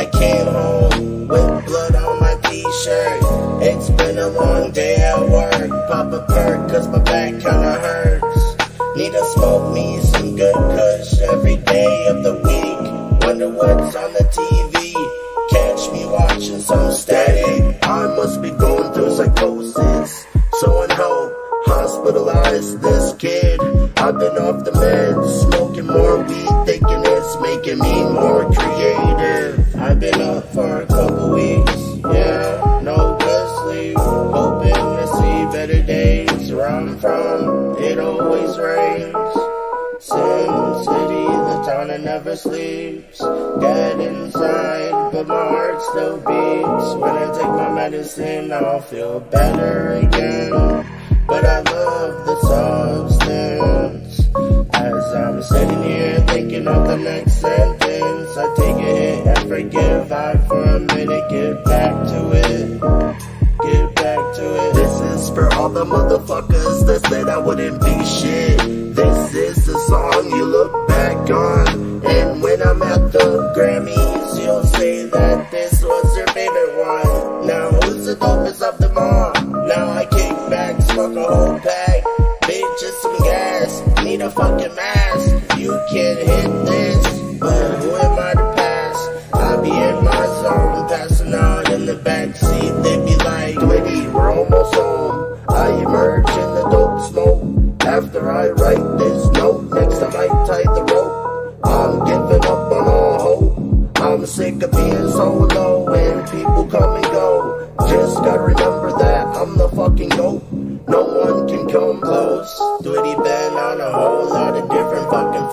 I came home with blood on my t-shirt. It's been a long day at work. Pop a perk cause my back kinda hurts. Need to smoke me some good kush every day of the week. Wonder what's on the TV. Catch me watching some static. I must be going through psychosis. So in hope, hospitalize this kid. I've been off the meds, smoking more weed, thinking it's making me more creative. I've been up for a couple weeks, yeah, no good sleep. Hoping to see better days. Where I'm from, it always rains. Sin City, the town that never sleeps. Dead inside, but my heart still beats. When I take my medicine, I'll feel better again. But I love the substance. As I'm sitting here thinking of the next sentence, I take a hit and forgive. I for a minute get back to it. Get back to it. This is for all the motherfuckers that said I wouldn't be shit. This is the song you look back on. And when I'm at the Grammys, you'll say that this was your favorite one. Now who's the dopest of them all? Now I kick back, smoke a whole pack. Bitches some gas, need a fucking mask. You can't hit this, but who am I to pass? I be in my zone, passing out in the backseat. They be like, DWIDY, we're almost home. I emerge in the dope smoke. After I write this note, next I might tie the rope. I'm giving up on all hope. I'm sick of being solo and people come and go. Just gotta remember that I'm the fucking GOAT. No one can come close. DWIDY been on a whole lot of different fucking